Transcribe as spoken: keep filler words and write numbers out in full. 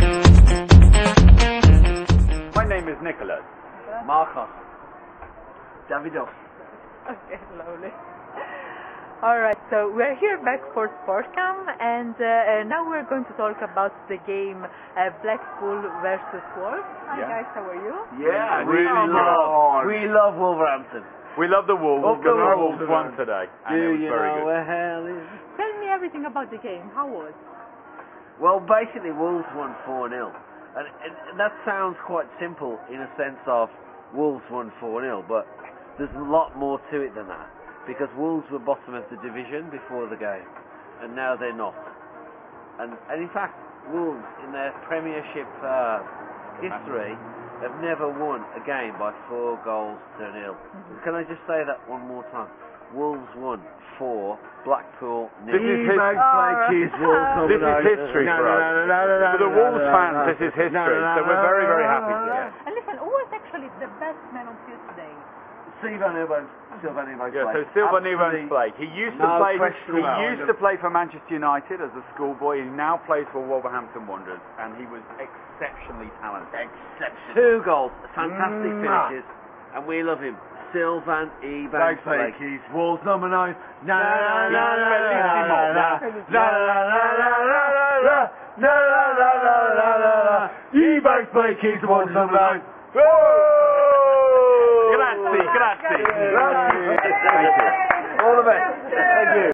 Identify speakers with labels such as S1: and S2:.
S1: My name is Nicholas.
S2: Marcos. Davidos.
S3: Okay, lovely. Alright, so we're here back for Sportcam, and uh, uh, now we're going to talk about the game uh, Blackpool versus Wolves. Hi
S1: Yeah.
S3: guys, how are you?
S2: Yeah,
S1: Really
S2: we
S1: good.
S2: love, we love Wolverhampton.
S1: We love the Wolves,
S2: Love
S1: because
S2: the
S1: our
S2: Wolves,
S1: Wolves won
S2: man.
S1: today, and
S2: Do
S1: it was
S2: you
S1: very
S2: know
S1: good.
S2: where hell is?
S3: Tell me everything about the game. How was it?
S2: Well, basically, Wolves won four nil. And, and, and that sounds quite simple in a sense of Wolves won four nil, but there's a lot more to it than that. Because Wolves were bottom of the division before the game, and now they're not. And, and in fact, Wolves, in their Premiership uh, history, have never won a game by four goals to nil.
S3: Mm-hmm.
S2: Can I just say that one more time? Wolves won four, Blackpool nil.
S1: This is his-
S2: This
S1: This is history for us. For the Wolves fans, this is history, so we're very, very happy today.
S3: And listen, who was actually the best man on field today?
S2: Silvan Evans, Silvan Evans.
S1: Yeah, so Silvan Evans Blake. He used to
S2: No
S1: play.
S2: question
S1: He
S2: about
S1: used
S2: it.
S1: to play for Manchester United as a schoolboy. He now plays for Wolverhampton Wanderers, and he was exceptionally talented.
S2: Two goals, fantastic
S1: Mwah.
S2: finishes, and we love him. Silvan Evans
S4: Blake
S2: Blake.
S4: He's Wolves number nine.
S2: Na, na, na, na,
S1: Bellissimo.
S2: na, na, na, na, na, na, na, na, na, na.
S4: Ebanks Blake He's Wolves number nine.
S1: Grazie, grazie.
S2: All the best. Thank you.